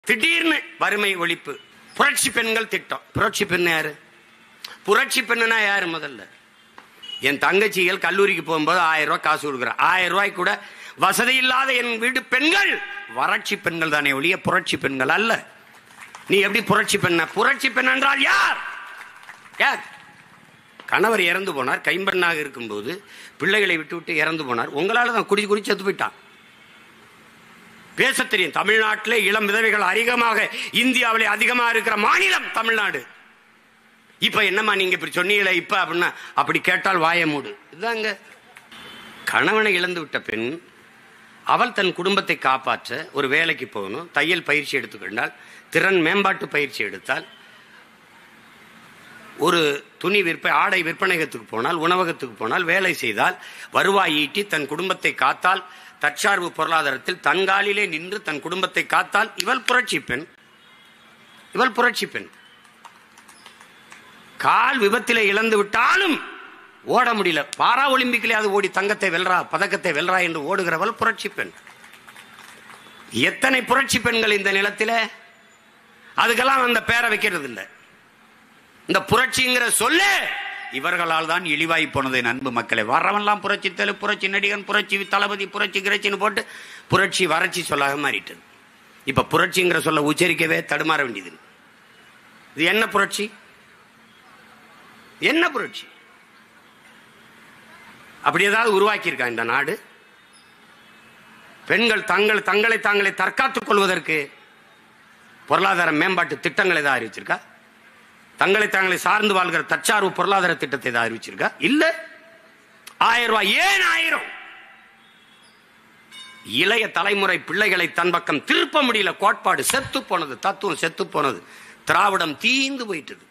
திடீர்னு வறுமை ஒழிப்பு, புரட்சி பெண்கள் திட்டம். புரட்சி பெண் யாரு? புரட்சி பெண்ணுனா யாரு? முதல்ல என் தங்கச்சிகள் கல்லூரிக்கு போகும்போது 1000 ரூபாய் காசு கொடுக்குற, 1000 ரூபாய் கூட வசதி இல்லாத என் வீட்டு பெண்கள் வறட்சி பெண்கள் தானே ஒழிய புரட்சி பெண்கள் அல்ல. நீ எப்படி புரட்சி பெண்ண? புரட்சி பெண் என்றால் யார்? யார்? கணவர் இறந்து போனார், கைம்பெண்ணாக இருக்கும்போது பிள்ளைகளை விட்டு விட்டு இறந்து போனார். உங்களால தான் குடிச்சு குடிச்சு செத்து போயிட்டான். பேச தெரியும். தமிழ்நாட்டிலே இளம் விதவைகள் அதிகமாக, இந்தியாவிலே அதிகமாக இருக்கிற மாநிலம் தமிழ்நாடு. இப்ப என்னமா நீங்க இப்படி சொன்னீங்களே இப்ப அப்படின்னா, அப்படி கேட்டால் வாய மூடு. இதுதாங்க. கணவனை இழந்து விட்ட பெண் அவள் தன் குடும்பத்தை காப்பாற்ற ஒரு வேலைக்கு போகணும், தையல் பயிற்சி எடுத்துக்கொண்டால், திறன் மேம்பாட்டு பயிற்சி எடுத்தால், ஒரு துணி ஆடை விற்பனையகத்துக்கு போனால், உணவகத்துக்கு போனால், வேலை செய்தால், வருவாய் ஈட்டி தன் குடும்பத்தை காத்தால், தற்சார்பு பொருளாதாரத்தில் தன்காலிலே நின்று தன் குடும்பத்தை காத்தால், இவள் புரட்சி பெண். இவள் புரட்சி பெண். கால் விபத்திலே இழந்து விட்டாலும் ஓட முடியல, பாரா ஒலிம்பிக்கிலே அது ஓடி தங்கத்தை வெல்றா, பதக்கத்தை வெல்றா என்று ஓடுகிறவள் புரட்சி பெண். எத்தனை புரட்சி பெண்கள் இந்த நிலத்தில? அதுக்கெல்லாம் அந்த பேரை வைக்கிறது இல்லை. இந்த புரட்சிங்கிற சொல்ல இவர்களால் தான் இழிவாய் போனது. அன்பு மக்களை, வரவெல்லாம் புரட்சி தெலு, புரட்சி நடிகன், புரட்சி தளபதி, புரட்சி கிரட்சின்னு போட்டு புரட்சி வறட்சி சொல்லாக மாறிட்டது. இப்ப புரட்சிங்கிற சொல்ல உச்சரிக்கவே தடுமாற வேண்டியது. இது என்ன புரட்சி? என்ன புரட்சி? அப்படி ஏதாவது உருவாக்கி இருக்கா இந்த நாடு? பெண்கள் தங்களை தாங்களே தற்காத்துக் கொள்வதற்கு பொருளாதார மேம்பாட்டு திட்டங்கள் ஏதாவது அறிவிச்சிருக்கா? தங்களை தாங்களை சார்ந்து வாழ்கிற தற்சார்பு பொருளாதார திட்டத்தை ஏதாவது அறிவிச்சிருக்கா? இல்ல. 1000 ரூபாய். ஏன் 1000? இளைய தலைமுறை பிள்ளைகளை தன் பக்கம் திருப்ப முடியல. கோட்பாடு செத்து போனது, தத்துவம் செத்து போனது, திராவிடம் தீந்து போயிட்டது.